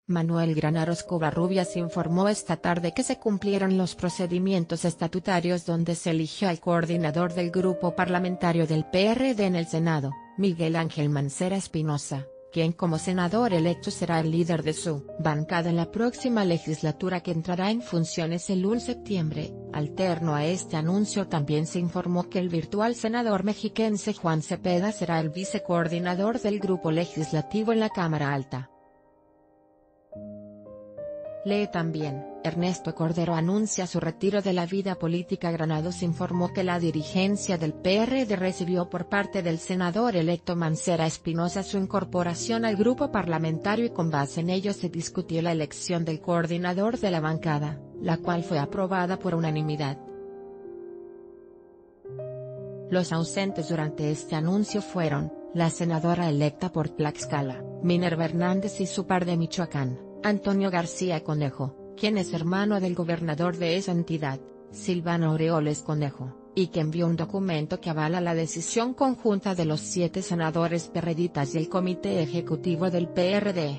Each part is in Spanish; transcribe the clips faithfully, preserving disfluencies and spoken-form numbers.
Manuel Granados Covarrubias informó esta tarde que se cumplieron los procedimientos estatutarios donde se eligió al coordinador del grupo parlamentario del P R D en el Senado, Miguel Ángel Mancera Espinosa, quien como senador electo será el líder de su bancada en la próxima legislatura que entrará en funciones el uno de septiembre. Alterno a este anuncio también se informó que el virtual senador mexiquense Juan Cepeda será el vicecoordinador del grupo legislativo en la Cámara Alta. Lee también, Ernesto Cordero anuncia su retiro de la vida política. Granados informó que la dirigencia del P R D recibió por parte del senador electo Mancera Espinosa su incorporación al grupo parlamentario y con base en ello se discutió la elección del coordinador de la bancada, la cual fue aprobada por unanimidad. Los ausentes durante este anuncio fueron, la senadora electa por Tlaxcala, Minerva Hernández y su par de Michoacán, Antonio García Conejo, quien es hermano del gobernador de esa entidad, Silvano Aureoles Conejo, y que envió un documento que avala la decisión conjunta de los siete senadores perreditas y el comité ejecutivo del P R D.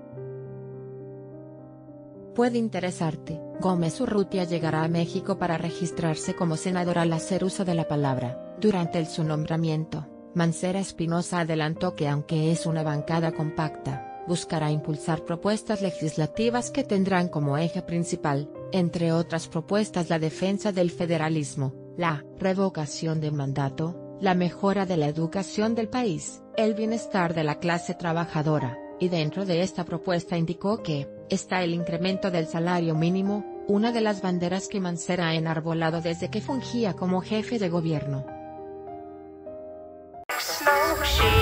Puede interesarte, Gómez Urrutia llegará a México para registrarse como senador al hacer uso de la palabra. Durante su nombramiento, Mancera Espinosa adelantó que aunque es una bancada compacta, buscará impulsar propuestas legislativas que tendrán como eje principal, entre otras propuestas, la defensa del federalismo, la revocación de mandato, la mejora de la educación del país, el bienestar de la clase trabajadora, y dentro de esta propuesta indicó que está el incremento del salario mínimo, una de las banderas que Mancera ha enarbolado desde que fungía como jefe de gobierno. Slow